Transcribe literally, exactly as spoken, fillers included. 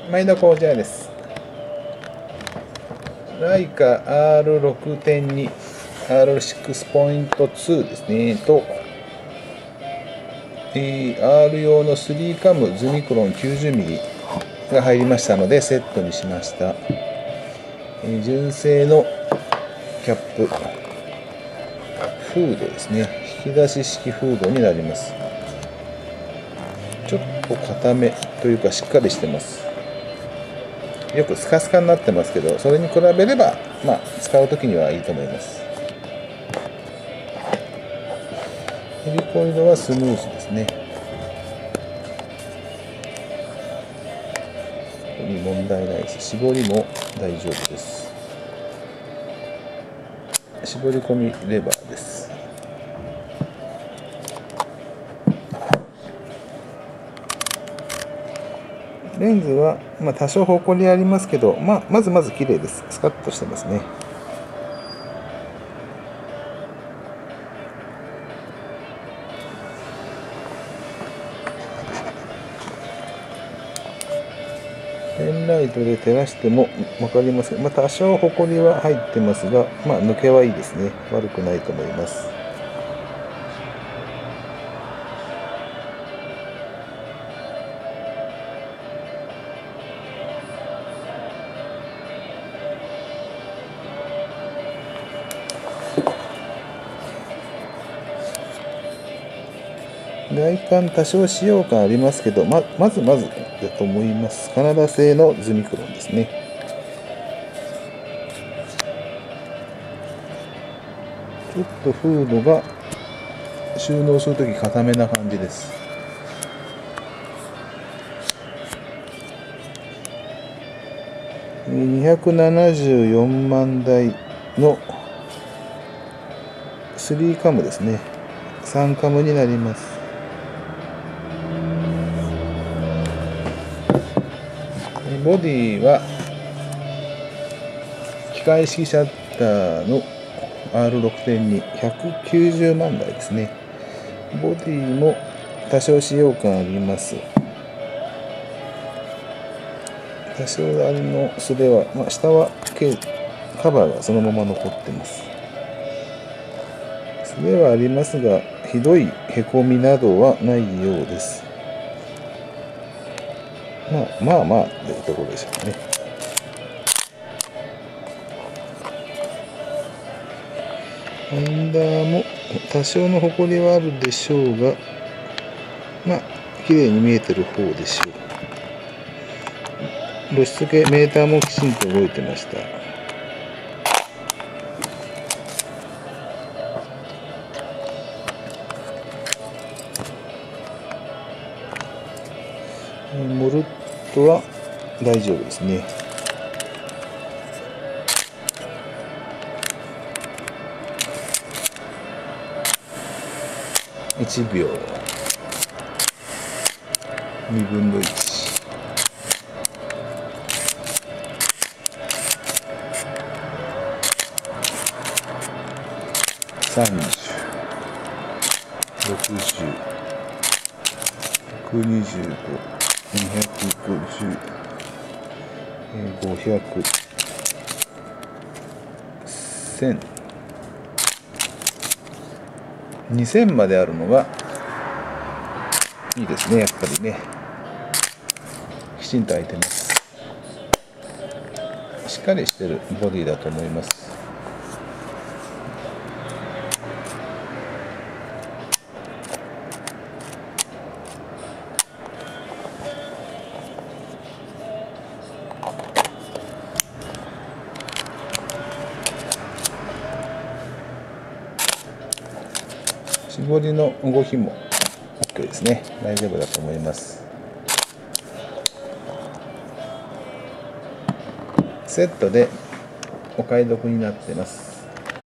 毎度こちらです。ライカ アールろくてんに アールろくてんに ですねと、えー、R 用のスリーカムズミクロン きゅうじゅうミリ が入りましたのでセットにしました。えー、純正のキャップフードですね。引き出し式フードになります。ちょっと固めというかしっかりしてます。よくスカスカになってますけど、それに比べれば、まあ、使うときにはいいと思います。ヘリコイドはスムーズですね。ここに問題ないし、絞りも大丈夫です。絞り込みレバーです。レンズは、まあ、多少ほこりありますけど、まあ、まずまず綺麗です。スカッとしてますね。ペンライトで照らしても分かりますけど、まあ、多少ほこりは入ってますが、まあ、抜けはいいですね。悪くないと思います。外観多少使用感ありますけど、ままずまずだと思います。カナダ製のズミクロンですね。ちょっとフードが収納するとき固めな感じです。にひゃくななじゅうよんまんだいのスリーカムですね。さんカムになります。ボディは機械式シャッターの アールろくてんに ひゃくきゅうじゅうまんだいですね。ボディも多少使用感あります。多少あの素手は、まあ、下はカバーがそのまま残ってます。素手はありますが、ひどいへこみなどはないようです。まあまあまあというところでしょうね。アンダーも多少のほこりはあるでしょうが、まあ綺麗に見えてる方でしょう。露出系メーターもきちんと動いてました。モルットは大丈夫ですね。いちびょうにぶんのいちさんじゅう、ろくじゅう、ひゃくにじゅうご、にひゃくごじゅう、ごひゃく、せん、にせんまであるのがいいですね。やっぱりね、きちんと開いてます。しっかりしてるボディだと思います。絞りの動きも OK ですね。大丈夫だと思います。セットでお買い得になってます。